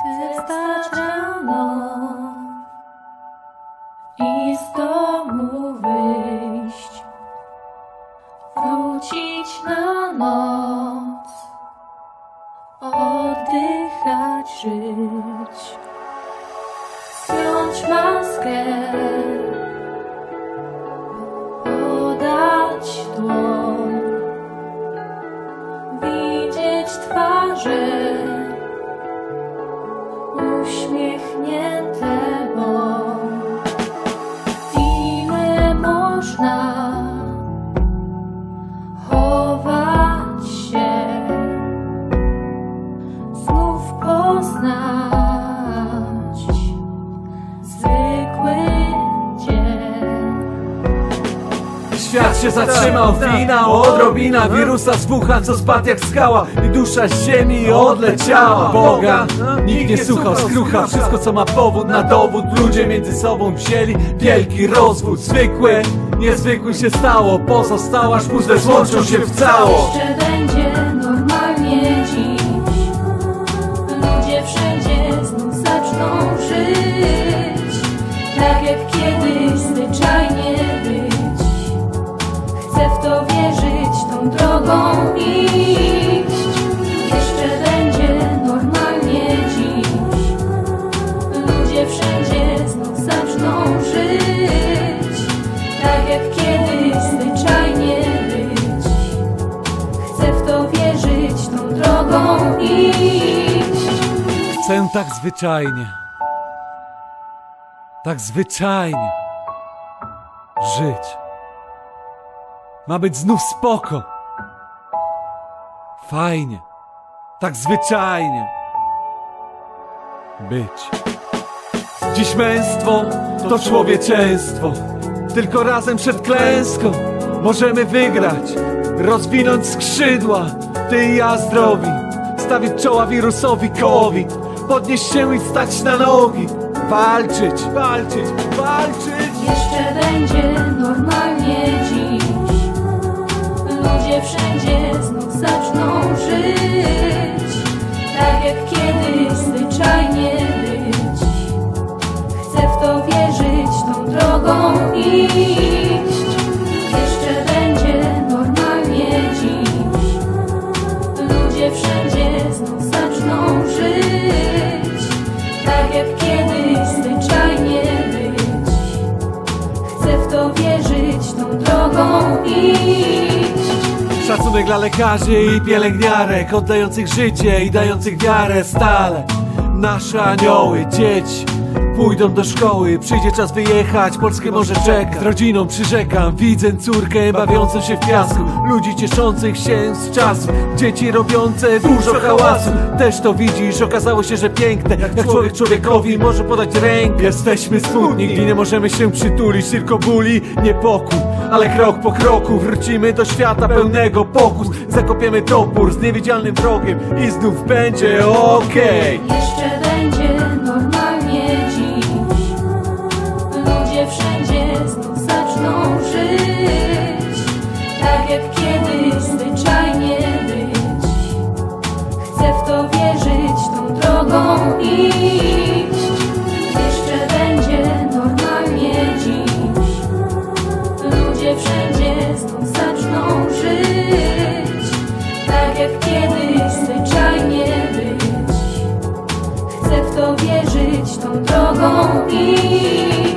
Chcę wstać rano i z domu wyjść, wrócić na noc, oddychać, żyć, zdjąć maskę, podać dłoń, widzieć twarze uśmiechnięte, bo ile można chować się, znów poznać zwykły dzień. Świat się zatrzymał, wina odrobina wirusa z Wuhan, co spadł jak skała i dusza z ziemi odleciała. Boga nikt nie słuchał, skrucha wszystko co ma powód na dowód. Ludzie między sobą wzięli wielki rozwód. Zwykłe, niezwykłym się stało, pozostała aż puzzle złączą się w całość. Jeszcze będzie normalnie dziś, ludzie wszędzie znów zaczną żyć, tak jak kiedyś zwyczajnie być. Chcę w to wierzyć, tą drogą iść. Jeszcze będzie normalnie dziś, ludzie wszędzie znów zaczną żyć, tak jak kiedyś zwyczajnie być. Chcę w to wierzyć, tą drogą iść. Chcę tak zwyczajnie żyć. Ma być znów spoko, fajnie, tak zwyczajnie być. Dziś męstwo to człowieczeństwo, tylko razem przed klęską możemy wygrać, rozwinąć skrzydła, ty i ja zdrowi, stawić czoła wirusowi COVID, podnieść się i stać na nogi, walczyć, walczyć, walczyć. Jeszcze będzie normalnie dziś, ludzie wszędzie znów zaczną żyć, tak jak kiedyś zwyczajnie być. Chcę w to wierzyć, tą drogą iść. Jeszcze będzie normalnie dziś, ludzie wszędzie znów zaczną żyć, tak jak kiedyś zwyczajnie być. Chcę w to wierzyć, tą drogą iść. Szacunek dla lekarzy i pielęgniarek, oddających życie i dających wiarę stale. Nasze anioły, dzieci pójdą do szkoły, przyjdzie czas wyjechać, polskie morze czeka. Z rodziną przyrzekam, widzę córkę bawiącą się w piasku, ludzi cieszących się z czasu, dzieci robiące dużo hałasu. Też to widzisz, okazało się, że piękne, jak człowiek człowiekowi może podać rękę. Jesteśmy smutni, gdy nie możemy się przytulić, tylko bóli, niepokój. Ale krok po kroku wrócimy do świata pełnego pokus. Zakopiemy topór z niewidzialnym wrogiem i znów będzie okej. Jeszcze będzie normalnie dziś, ludzie wszędzie znów zaczną żyć, tak jak kiedyś zwyczajnie być. Chcę w to wierzyć, tą drogą iść. Jeszcze będzie normalnie dziś, ludzie wszędzie znów zaczną żyć, tak jak kiedyś zwyczajnie być. Chcę w to wierzyć, tą drogą iść.